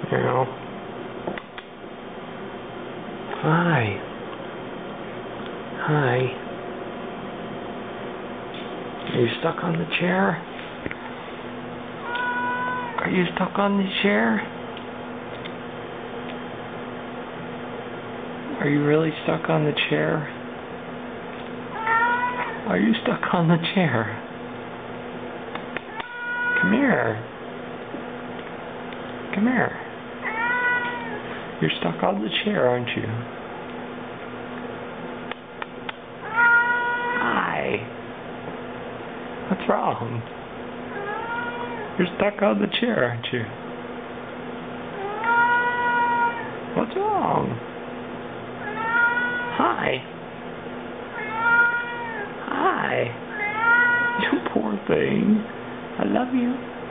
Now. Hi. Hi. Are you stuck on the chair? Are you stuck on the chair? Are you really stuck on the chair? Are you stuck on the chair? Come here. Come here. You're stuck on the chair, aren't you? Hi. What's wrong? You're stuck on the chair, aren't you? What's wrong? Hi. Hi. You poor thing. I love you.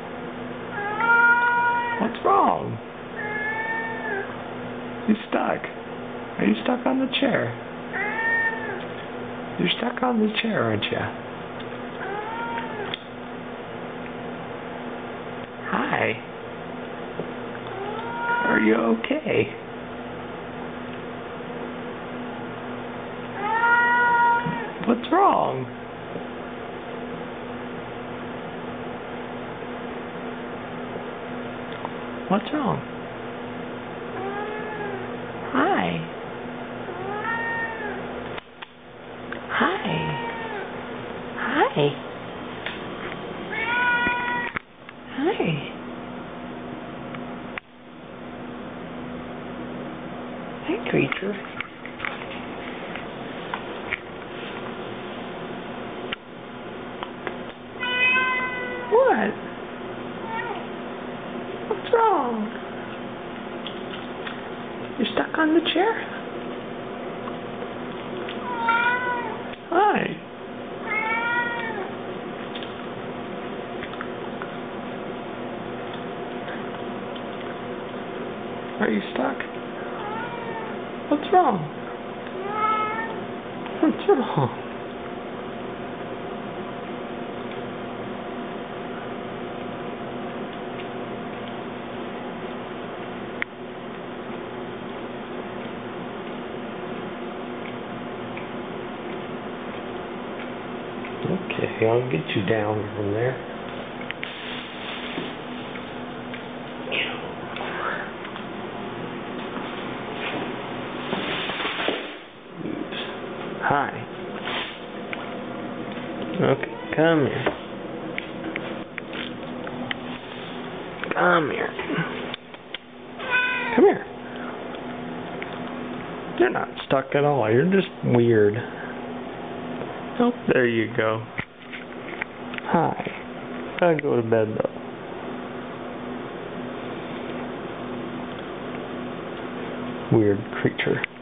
What's wrong? You're stuck. Are you stuck on the chair? You're stuck on the chair, aren't you? Hi. Are you okay? What's wrong? What's wrong? Hi. Hi. Hi. Hi. Hi, creature. What? What's wrong? You're stuck on the chair? Hi. Are you stuck? What's wrong? What's wrong? Okay, I'll get you down from there. Oops. Hi. Okay, come here. Come here. Come here. You're not stuck at all. You're just weird. Oh, there you go. Hi. Gotta go to bed though. Weird creature.